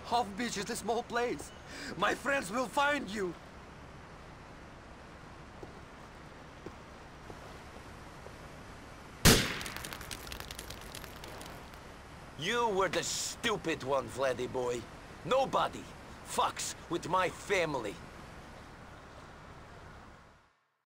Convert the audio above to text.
Half Beach is a small place. My friends will find you. You were the stupid one, Vladdy boy. Nobody fucks with my family.